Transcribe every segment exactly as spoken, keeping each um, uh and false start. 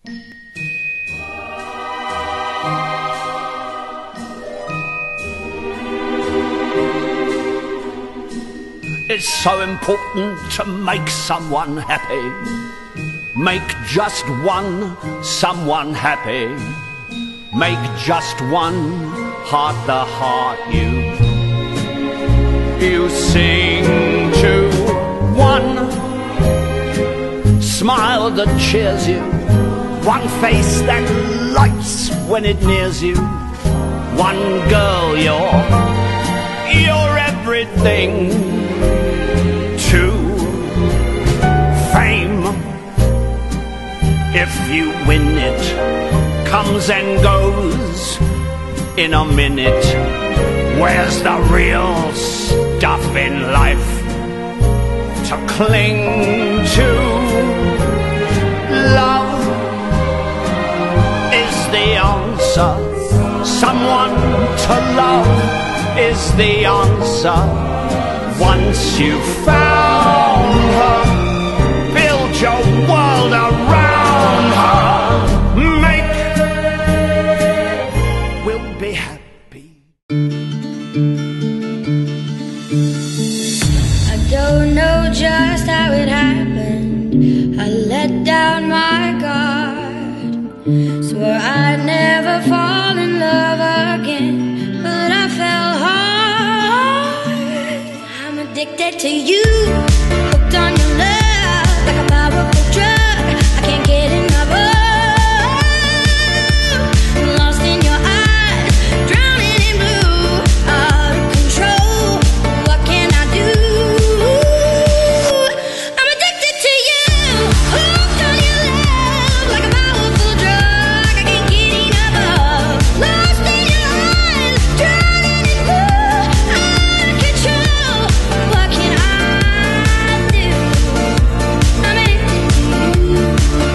It's so important to make someone happy. Make just one someone happy. Make just one heart the heart you You sing to. One smile that cheers you. One face that lights when it nears you. One girl, you're You're everything. Two, fame. If you win it, comes and goes in a minute. Where's the real stuff in life to cling to? Love is the answer. Someone to love is the answer. Once you've found her, build your world around her. Make, we'll be happy. I don't know just how it happened. I let down my guard. Swore I'd never fall in love again, but I fell hard. I'm addicted to you, hooked on your love, like a powerful drug. I can't get enough of. I'm lost in your eyes, drowning in blue, out of control. What can I do? I'm addicted to you, hooked on your love, like a powerful drug. I can't get enough of. Lost in your eyes, drowning in blue, out of control. What can I do? I'm addicted to you.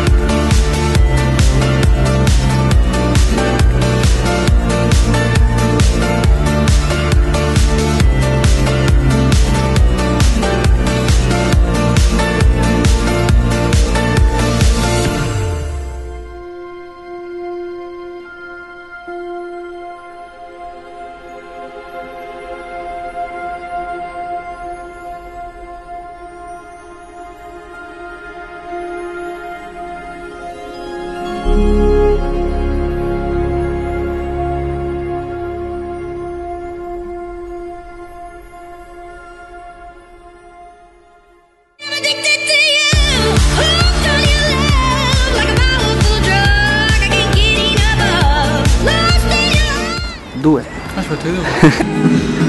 I'm addicted to you, hooked on your love, like a powerful drug. I can't get enough of. Lost in your Due. Aspetta, io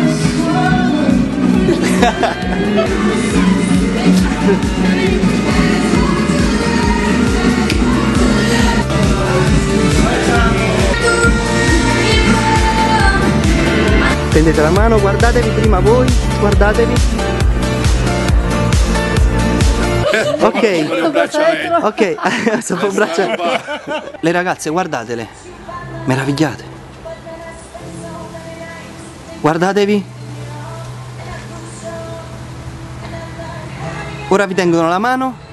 Tendete la mano, guardatevi prima voi, guardatevi. Ok, ok, sopra un braccio. Le ragazze, guardatele, meravigliate. Guardatevi. Ora vi tengono la mano